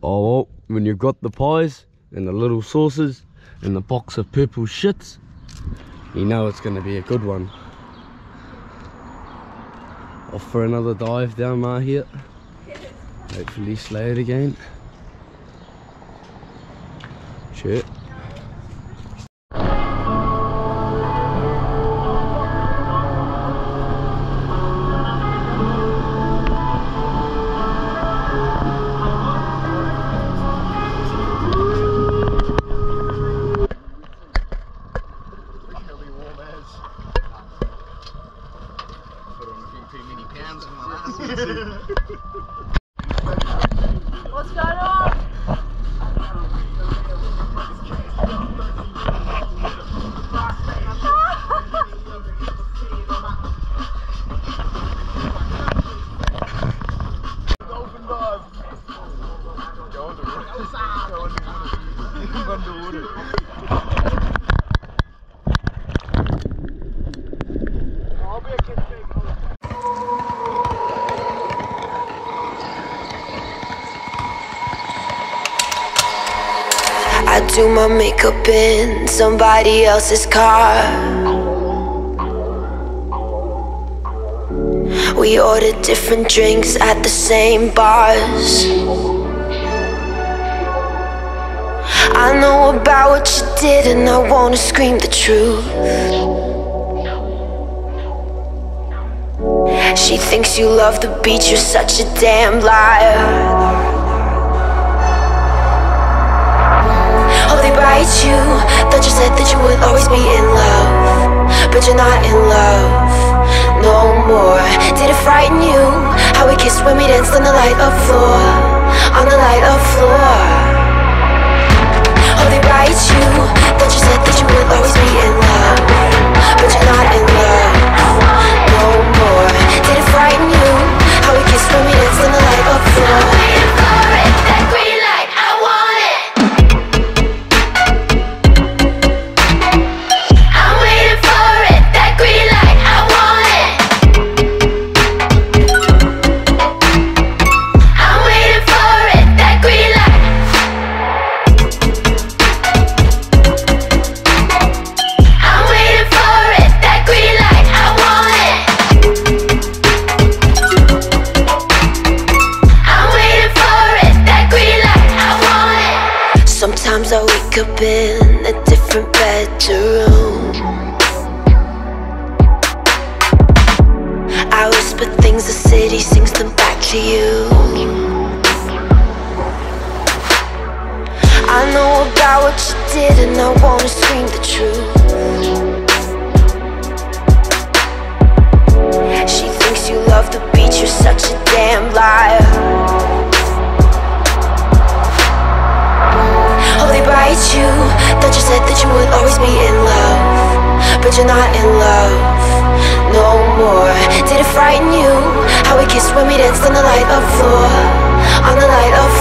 Oh well, when you've got the pies and the little sauces and the box of purple shits, you know it's going to be a good one. Off for another dive down Mahia. Hopefully slay it again. Shit. What's going on? Open dive. Go underwater. I'll be a kid. I do my makeup in somebody else's car. We order different drinks at the same bars. I know about what you did and I wanna scream the truth. She thinks you love the beach, you're such a damn liar. Write you, thought you said that you would always be in love, but you're not in love no more. Did it frighten you, how we kissed when we danced on the light of floor, on the light of floor? Oh, they write you, thought you said that you would always be in love, but you're not in love no more. Did it frighten you, how we kissed when we danced on the light of floor? I'm waiting for it, that green light, I want it. Sometimes I wake up in a different bedroom. I whisper things, the city sings them back to you. I know about what you did and I wanna scream the truth. She thinks you love the beach, you're such a damn liar. Oh, they write you, thought you said that you would always be in love, but you're not in love no more. Did it frighten you, how we kissed when we danced on the light of floor, on the light of